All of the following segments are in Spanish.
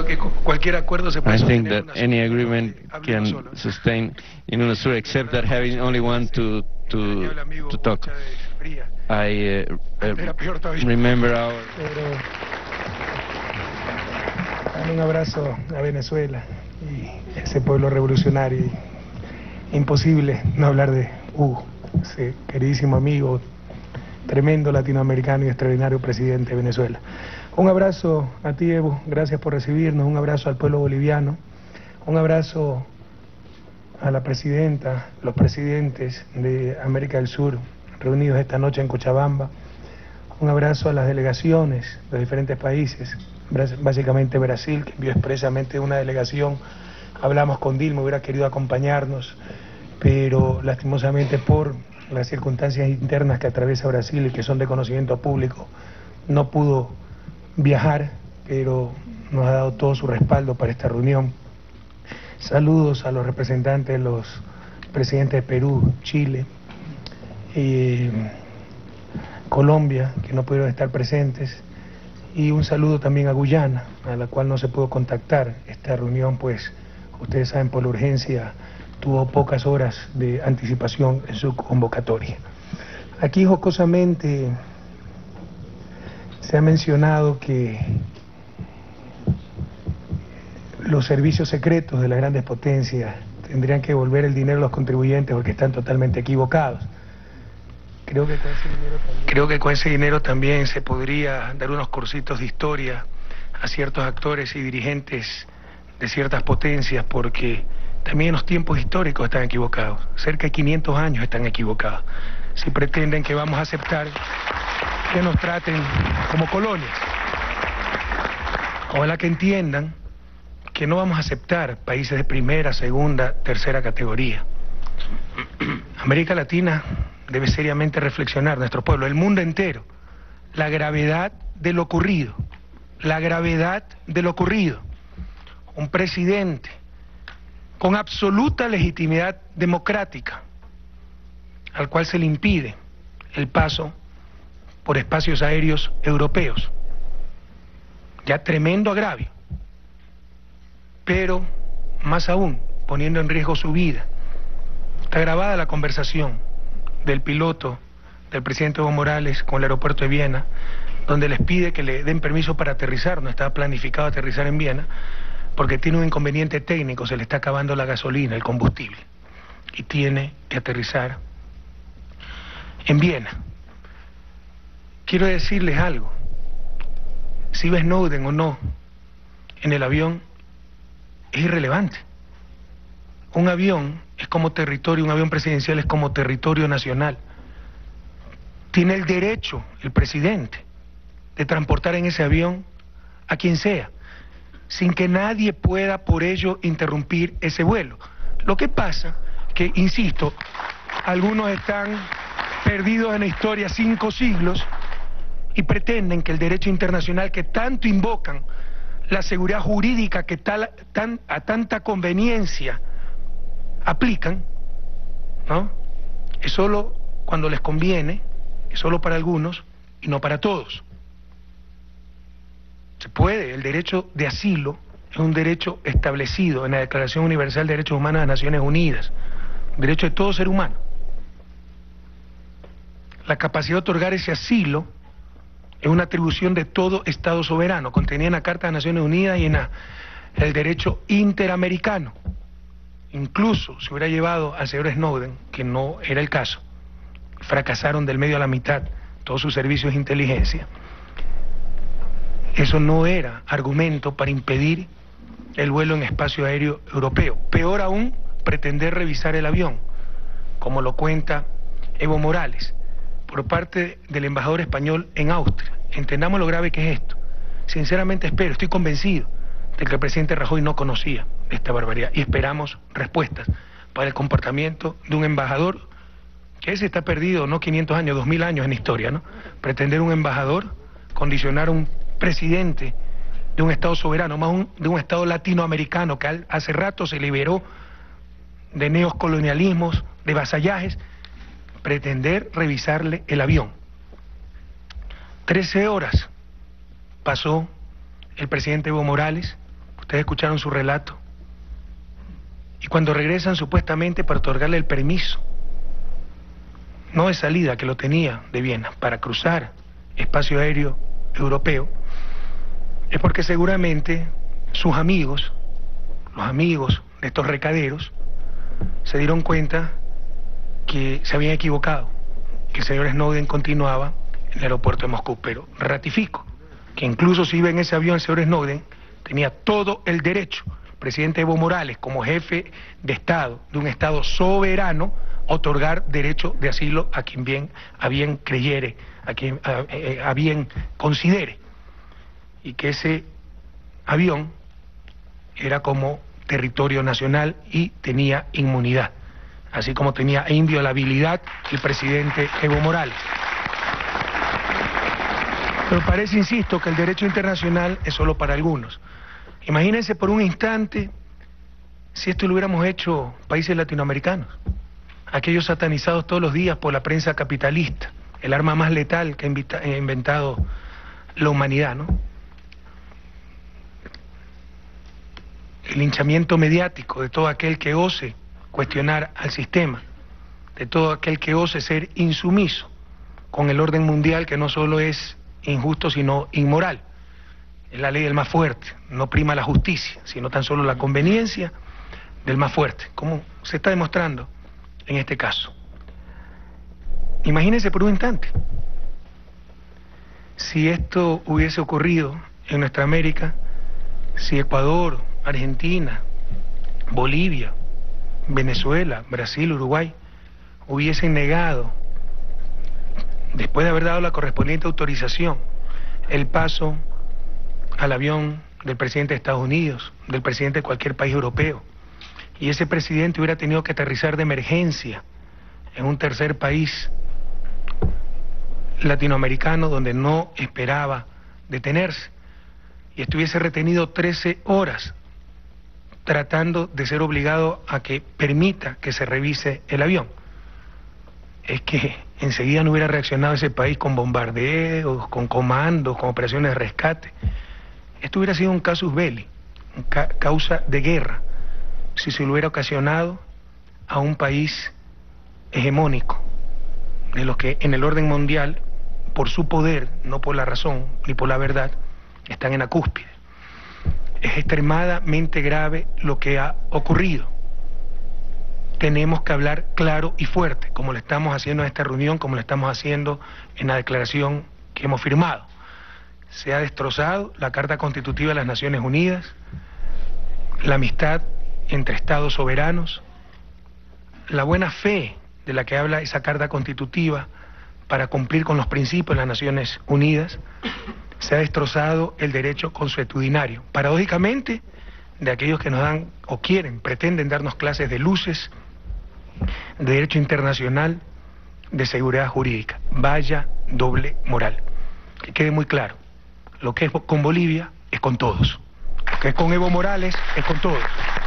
creo que cualquier acuerdo se puede I think sostener that any agreement can sustain in UNASUR, except that having only one to talk. I remember our... Un abrazo a Venezuela y ese pueblo revolucionario. Imposible no hablar de Hugo, ese queridísimo amigo, tremendo latinoamericano y extraordinario presidente de Venezuela. Un abrazo a ti, Evo, gracias por recibirnos, un abrazo al pueblo boliviano, un abrazo a la presidenta, los presidentes de América del Sur reunidos esta noche en Cochabamba, un abrazo a las delegaciones de los diferentes países, básicamente Brasil, que envió expresamente una delegación. Hablamos con Dilma, hubiera querido acompañarnos, pero lastimosamente por las circunstancias internas que atraviesa Brasil y que son de conocimiento público, no pudo viajar, pero nos ha dado todo su respaldo para esta reunión. Saludos a los representantes de los presidentes de Perú, Chile, Colombia, que no pudieron estar presentes, y un saludo también a Guyana, a la cual no se pudo contactar. Esta reunión, pues, ustedes saben, por la urgencia, tuvo pocas horas de anticipación en su convocatoria. Aquí, jocosamente, se ha mencionado que los servicios secretos de las grandes potencias tendrían que devolver el dinero a los contribuyentes porque están totalmente equivocados. Creo que con ese dinero también se podría dar unos cursitos de historia a ciertos actores y dirigentes de ciertas potencias, porque también en los tiempos históricos están equivocados. Cerca de 500 años están equivocados. Si pretenden que vamos a aceptar que nos traten como colonias. Ojalá que entiendan que no vamos a aceptar países de primera, segunda, tercera categoría. América Latina debe seriamente reflexionar, nuestro pueblo, el mundo entero, la gravedad de lo ocurrido, la gravedad de lo ocurrido. Un presidente con absoluta legitimidad democrática, al cual se le impide el paso por espacios aéreos europeos. Ya tremendo agravio, pero más aún, poniendo en riesgo su vida. Está grabada la conversación del piloto del presidente Evo Morales con el aeropuerto de Viena, donde les pide que le den permiso para aterrizar. No estaba planificado aterrizar en Viena porque tiene un inconveniente técnico, se le está acabando la gasolina, el combustible, y tiene que aterrizar en Viena. Quiero decirles algo, si va Snowden o no en el avión es irrelevante. Un avión es como territorio, un avión presidencial es como territorio nacional. Tiene el derecho el presidente de transportar en ese avión a quien sea, sin que nadie pueda por ello interrumpir ese vuelo. Lo que pasa que, insisto, algunos están perdidos en la historia 5 siglos y pretenden que el derecho internacional que tanto invocan, la seguridad jurídica que a tanta conveniencia aplican, ¿no? Es solo cuando les conviene, es solo para algunos y no para todos. Se puede, el derecho de asilo es un derecho establecido en la Declaración Universal de Derechos Humanos de las Naciones Unidas, derecho de todo ser humano. La capacidad de otorgar ese asilo es una atribución de todo Estado soberano, contenida en la Carta de las Naciones Unidas y en el derecho interamericano. Incluso se hubiera llevado al señor Snowden, que no era el caso, fracasaron del medio a la mitad todos sus servicios de inteligencia. Eso no era argumento para impedir el vuelo en espacio aéreo europeo. Peor aún, pretender revisar el avión, como lo cuenta Evo Morales, por parte del embajador español en Austria. Entendamos lo grave que es esto. Sinceramente estoy convencido de que el presidente Rajoy no conocía esta barbaridad y esperamos respuestas para el comportamiento de un embajador que ese está perdido, no 500 años, 2000 años en historia, ¿no? Pretender un embajador, condicionar a un presidente de un Estado soberano, más de un Estado latinoamericano que hace rato se liberó de neocolonialismos, de vasallajes, pretender revisarle el avión. 13 horas pasó el presidente Evo Morales ustedes escucharon su relato. Y cuando regresan supuestamente para otorgarle el permiso, no de salida, que lo tenía de Viena, para cruzar espacio aéreo europeo, es porque seguramente sus amigos, los amigos de estos recaderos, se dieron cuenta que se habían equivocado, que el señor Snowden continuaba en el aeropuerto de Moscú. Pero ratifico que incluso si iba en ese avión el señor Snowden, tenía todo el derecho, el presidente Evo Morales, como jefe de Estado, de un Estado soberano, a otorgar derecho de asilo a quien a bien creyere, a quien a bien considere. Y que ese avión era como territorio nacional y tenía inmunidad, así como tenía inviolabilidad el presidente Evo Morales. Pero parece, insisto, que el derecho internacional es solo para algunos. Imagínense por un instante si esto lo hubiéramos hecho países latinoamericanos, aquellos satanizados todos los días por la prensa capitalista, el arma más letal que ha inventado la humanidad, ¿no? El linchamiento mediático de todo aquel que ose cuestionar al sistema, de todo aquel que ose ser insumiso con el orden mundial, que no solo es injusto sino inmoral. Es la ley del más fuerte, no prima la justicia, sino tan solo la conveniencia del más fuerte, como se está demostrando en este caso. Imagínense por un instante, si esto hubiese ocurrido en nuestra América, si Ecuador, Argentina, Bolivia, Venezuela, Brasil, Uruguay hubiesen negado, después de haber dado la correspondiente autorización, el paso al avión del presidente de Estados Unidos, del presidente de cualquier país europeo, y ese presidente hubiera tenido que aterrizar de emergencia en un tercer país latinoamericano donde no esperaba detenerse, y estuviese retenido 13 horas tratando de ser obligado a que permita que se revise el avión, es que enseguida no hubiera reaccionado ese país con bombardeos, con comandos, con operaciones de rescate. Esto hubiera sido un casus belli, causa de guerra, si se lo hubiera ocasionado a un país hegemónico, de los que en el orden mundial, por su poder, no por la razón ni por la verdad, están en la cúspide. Es extremadamente grave lo que ha ocurrido. Tenemos que hablar claro y fuerte, como lo estamos haciendo en esta reunión, como lo estamos haciendo en la declaración que hemos firmado. Se ha destrozado la Carta Constitutiva de las Naciones Unidas, la amistad entre Estados soberanos, la buena fe de la que habla esa Carta Constitutiva para cumplir con los principios de las Naciones Unidas. Se ha destrozado el derecho consuetudinario, paradójicamente, de aquellos que nos dan o pretenden darnos clases de luces, de derecho internacional, de seguridad jurídica. Vaya doble moral. Que quede muy claro, lo que es con Bolivia es con todos, lo que es con Evo Morales es con todos.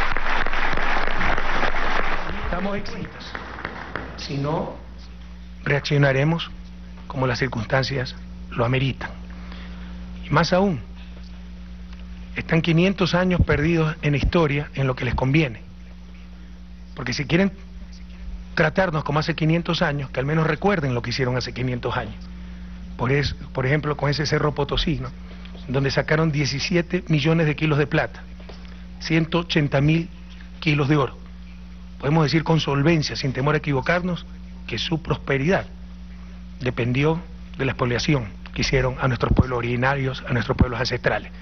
Estamos exentos, si no reaccionaremos como las circunstancias lo ameritan. Más aún, están 500 años perdidos en la historia en lo que les conviene. Porque si quieren tratarnos como hace 500 años, que al menos recuerden lo que hicieron hace 500 años. Por ejemplo, con ese Cerro Potosí, ¿no?, donde sacaron 17 millones de kilos de plata, 180.000 kilos de oro. Podemos decir con solvencia, sin temor a equivocarnos, que su prosperidad dependió de la expoliación que hicieron a nuestros pueblos originarios, a nuestros pueblos ancestrales.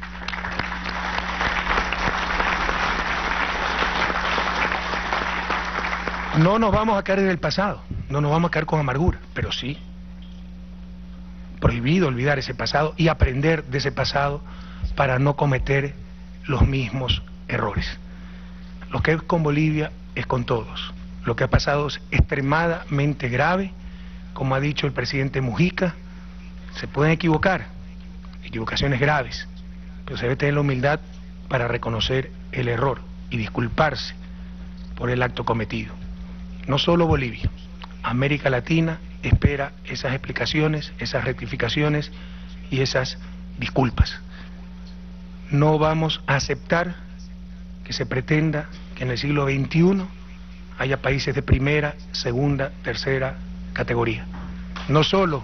No nos vamos a caer en el pasado, no nos vamos a caer con amargura, pero sí prohibido olvidar ese pasado y aprender de ese pasado para no cometer los mismos errores. Lo que es con Bolivia es con todos. Lo que ha pasado es extremadamente grave, como ha dicho el presidente Mujica. Se pueden equivocar, equivocaciones graves, pero se debe tener la humildad para reconocer el error y disculparse por el acto cometido. No solo Bolivia, América Latina espera esas explicaciones, esas rectificaciones y esas disculpas. No vamos a aceptar que se pretenda que en el siglo XXI haya países de primera, segunda, tercera categoría. No solo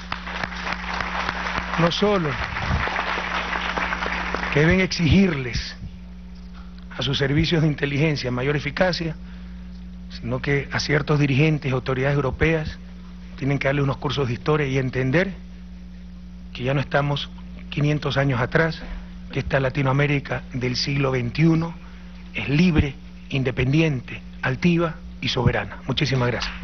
que deben exigirles a sus servicios de inteligencia mayor eficacia, sino que a ciertos dirigentes y autoridades europeas tienen que darle unos cursos de historia y entender que ya no estamos 500 años atrás, que esta Latinoamérica del siglo XXI es libre, independiente, altiva y soberana. Muchísimas gracias.